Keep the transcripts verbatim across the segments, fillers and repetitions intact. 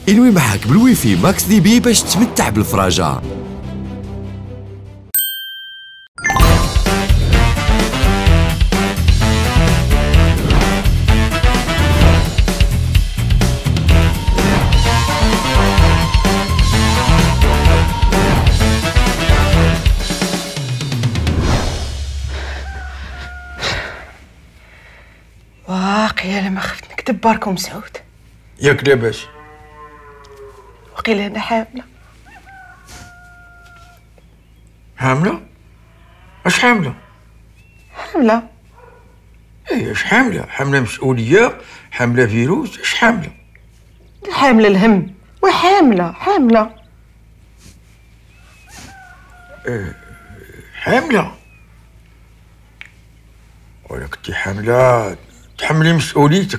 انوي معاك بالويفي ماكس دي بي باش تتمتع بالفراجة. واقيلا لما خفت نكتب باركم سعود. ياك لاباس؟ وقيلا انا حامله. حامله؟ اش حامله؟ حامله. ايه اش حامله؟ حامله مسؤوليه، حامله فيروس، اش حامله؟ حامله الهم وحامله حامله. ايه حامله؟ ولا كنتي حامله تحملي مسؤوليتك.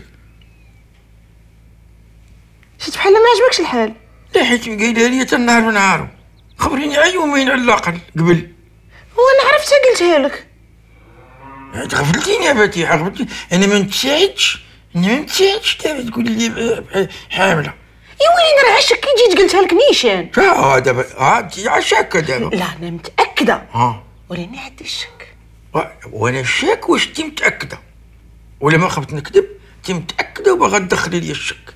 شفت بحال ما عجبكش الحال؟ لا حيت قايلها لي حتى النهار ونهارو، خبريني على يومين على الاقل قبل. هو انا عرفتها قلتها لك. غفلتيني يا فتيحه، غفلتيني. انا ما نتساعدش، انا ما نتساعدش دابا تقولي لي حامله. يا ويلي انا عشك كي جيت قلتها لك نيشان. اه دابا ها انت عشاكه دابا. لا انا متاكده. ها ولاني عندي الشك. وانا شاك واش انت متاكده ولا ما خفت نكذب؟ انت متاكده وباغا تدخلي لي الشك.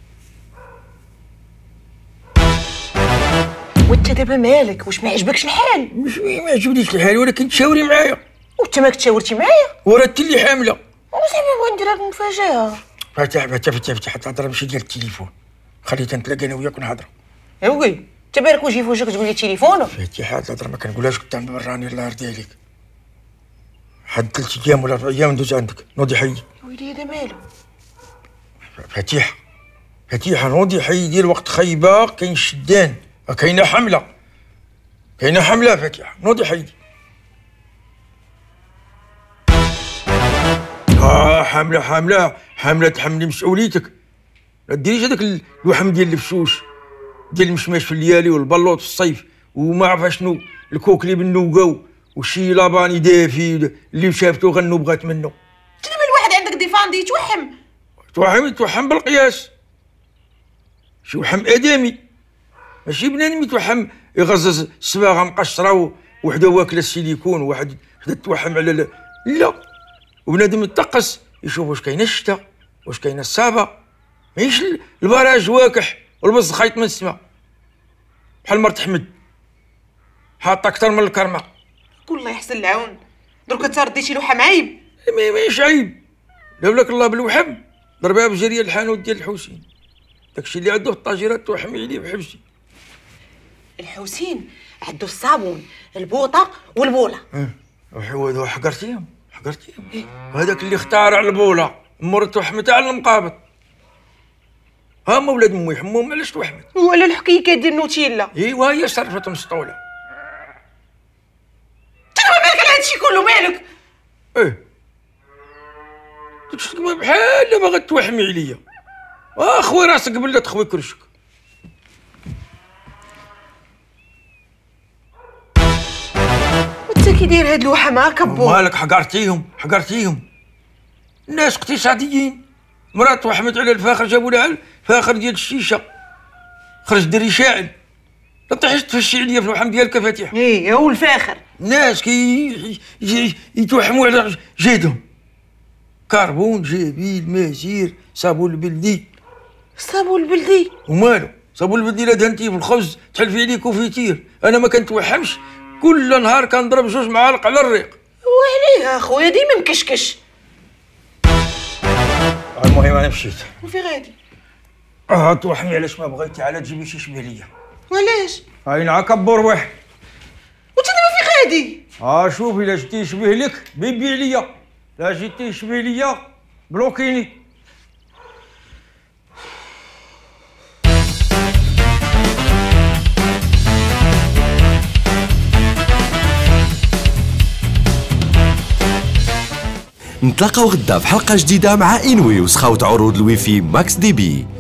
وانت دابا مالك؟ واش ما عجبكش الحال؟ مش ما عجبنيش الحال، ولكن تشاوري معايا. وانت مالك تشاورتي معايا؟ ورات اللي حامله. وصافي بغيت ندير لك مفاجاه. فتح فتح فتح فتح تهضر ماشي ديال التليفون، خليتها نتلاقى انا وياك ونهضروا. اوي انت بالك وجهي في وجهك تقول لي تليفون؟ فتح الهضره ما كنقولهاش قدام براني، الله يرضي عليك. حد ثلاث ايام ولا اربع ايام ندوز عندك، نوضي حيدي. ويلي هذا مالو؟ فتيحه فتيحه نوضي حيدي، الوقت خايبه، كاين شدان، كاينه حمله، كاينه حمله فتيحه، نوضي حيدي. اه حامله حامله حامله تحملي مسؤوليتك. لا ديريش هذاك اللحم ديال الفشوش ديال المشماش في الليالي والبلوط في الصيف وما عرف شنو الكوكلي بالنوقه وشي لاباني دافي اللي شافته غنو بغات منه. تلم الواحد عندك ديفاندي يتوحم. توحم يتوحم بالقياس، شي وحم ادمي ماشي بنادم يتوحم يغزز صباغه مقشره وحده واكله السيليكون وواحد حدا توحم على لا, لا. وبنادم يتقص يشوف واش كاينه الشتا واش كاينه الصابه، ماهيش البراج واكح والبص خايط من السما بحال مرت حمد حاطه اكثر من الكرمه. الله يحسن العون، درك تردي شي لوحه عيب. ماهيش عيب، لولاك الله بالوحم ضربها بجريه الحانوت ديال الحوسين، داكشي اللي عنده في الطاجيرات توحمي عليه بحبسي. الحوسين عنده الصابون البوطه والبوله. اه حقرتيهم حقرتيهم. إيه؟ هذاك اللي اخترع البوله مرت وحمتها على المقابض. ها ما ولاد امي يحموهم علاش توحمت؟ وعلى الحكايه كدير نوتيلا. ايوا هي صرفت مسطوله. انت مالك على هادشي كله مالك؟ ايه تشتكي بحال باغا توحمي عليا. اخوي راسك قبل لا تخوي كرشك. وانت كي داير هاد الوحه معاك بو؟ مالك حقرتيهم حقرتيهم. الناس اقتصاديين، مرات توحمت على الفاخر جابوا لها الفاخر ديال الشيشه خرج دري شاعل. لا تطيحش تفشي عليا في الوحم ديالك فاتحه. ايه هو الفاخر. الناس كي يتوحموا على جيدهم. كربون جبيل ماسير صابون البلدي. الصابون البلدي ومالو صابون البلدي لا دهنتيه في الخبز تحلفي عليه كوفيتير. انا ما كنتوحمش، كل نهار كنضرب جوج معالق على الريق. وعليه اخويا ديما مكشكش. المهم انا مشيت. وفي غادي؟ اه توحمي علاش ما بغيتي، على تجيبي شي شبيه ليا. وعلاش؟ هاي نعكبر واحد. وانت دابا في غادي؟ اه شوفي لا جيتي يشبه لك بيبي عليا، لا جيتي يشبه ليا بلوكيني. نتلاقاو غدا في حلقة جديدة مع انوي وسخاوة عروض الويفي ماكس دي بي.